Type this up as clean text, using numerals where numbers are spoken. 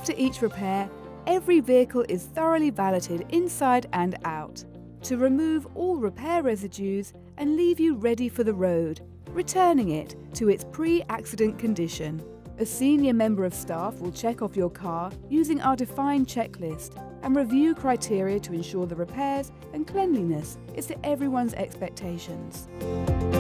After each repair, every vehicle is thoroughly valeted inside and out to remove all repair residues and leave you ready for the road, returning it to its pre-accident condition. A senior member of staff will check off your car using our defined checklist and review criteria to ensure the repairs and cleanliness is to everyone's expectations.